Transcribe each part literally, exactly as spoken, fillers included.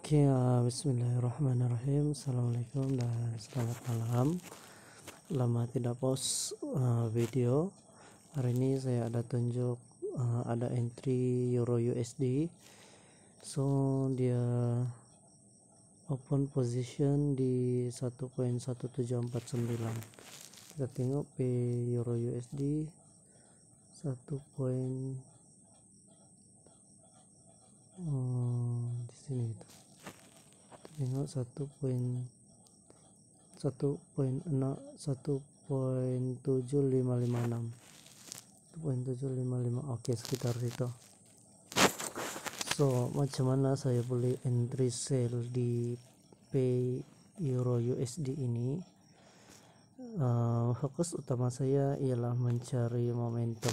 Oke, uh, bismillahirrahmanirrahim. Assalamualaikum dan selamat malam. Lama tidak post uh, video. Hari ini saya ada tunjuk uh, ada entry Euro U S D. So dia open position di satu koma satu tujuh empat sembilan. Kita tengok P Euro U S D satu. Hmm, di sini itu. Tengok satu poin satu poin enam satu poin tujuh lima lima enam satu poin tujuh lima lima. Oke, sekitar situ. So macam mana saya boleh entry sell di P Euro U S D ini? Uh, fokus utama saya ialah mencari momentum.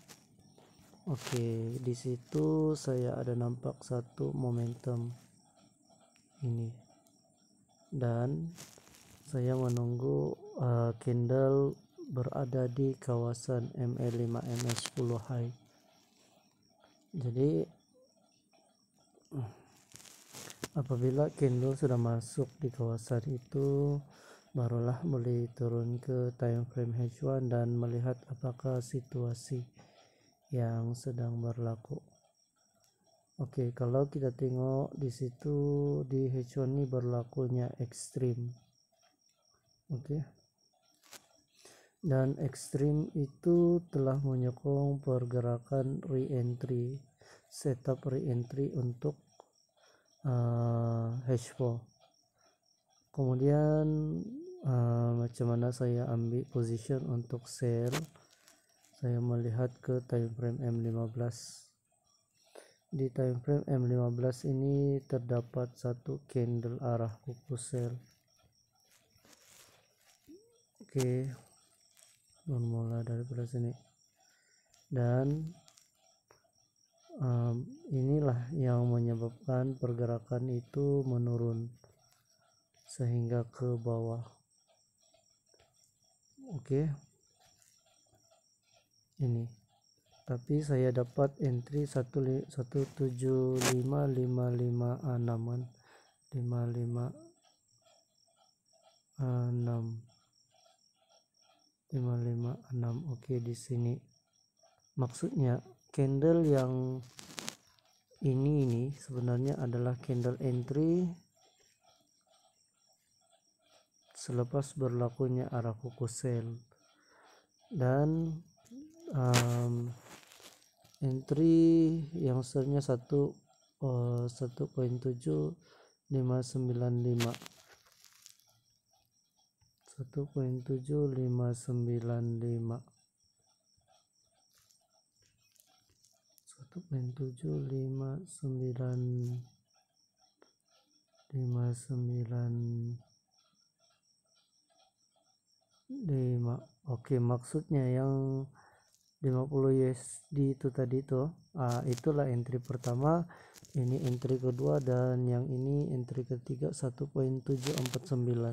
Oke, di situ saya ada nampak satu momentum ini, dan saya menunggu uh, candle berada di kawasan M A lima M A sepuluh high. Jadi apabila candle sudah masuk di kawasan itu, barulah boleh turun ke time frame H satu dan melihat apakah situasi yang sedang berlaku. Oke, kalau kita tengok di situ di H satu ini berlakunya ekstrim. Oke. Dan ekstrim itu telah menyokong pergerakan re-entry, setup re-entry untuk uh, H empat. Kemudian uh, macam mana saya ambil position untuk sell? Saya melihat ke time frame M lima belas. Di time frame M lima belas ini terdapat satu candle arah kuku sell. Oke, bermula dari sini, dan um, inilah yang menyebabkan pergerakan itu menurun sehingga ke bawah. Oke, ini tapi saya dapat entry satu tujuh lima lima lima enam lima lima enam lima lima enam. Oke, di sini maksudnya candle yang ini ini sebenarnya adalah candle entry selepas berlakunya arah kuku sell, dan um, entry yang sebenarnya satu satu poin tujuh lima sembilan lima satu poin tujuh lima sembilan lima satu poin tujuh lima sembilan lima sembilan lima. Oke, maksudnya yang lima puluh U S D itu tadi tuh, ah, itulah entry pertama, ini entry kedua, dan yang ini entry ketiga satu poin tujuh empat sembilan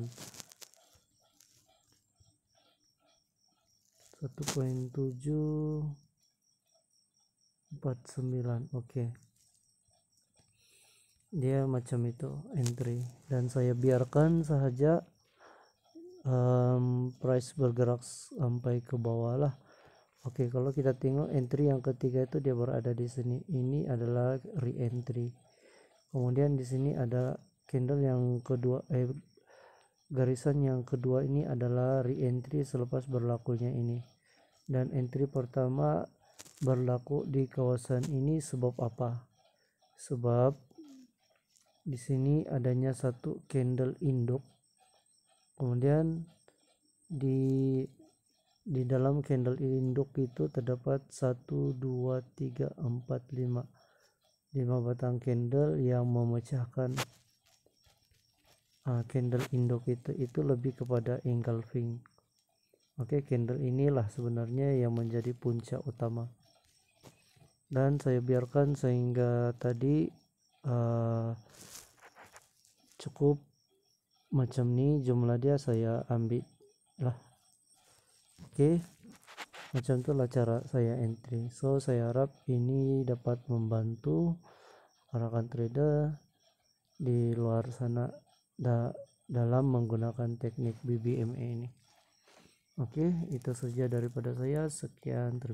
satu poin tujuh empat sembilan. Oke, dia macam itu entry, dan saya biarkan saja um, price bergerak sampai ke bawah lah. Oke, kalau kita tengok entry yang ketiga itu dia berada di sini. Ini adalah re-entry. Kemudian di sini ada candle yang kedua, eh, garisan yang kedua ini adalah re-entry selepas berlakunya ini. Dan entry pertama berlaku di kawasan ini sebab apa? Sebab di sini adanya satu candle induk. Kemudian di di dalam candle induk itu terdapat satu dua tiga empat lima lima batang candle yang memecahkan uh, candle induk itu itu lebih kepada engulfing. Oke, candle inilah sebenarnya yang menjadi puncak utama, dan saya biarkan sehingga tadi uh, cukup macam ini jumlah dia, saya ambil lah. Oke, macam itulah cara saya entry. So saya harap ini dapat membantu rekan trader di luar sana da, dalam menggunakan teknik B B M E ini. Oke, itu saja daripada saya. Sekian, terima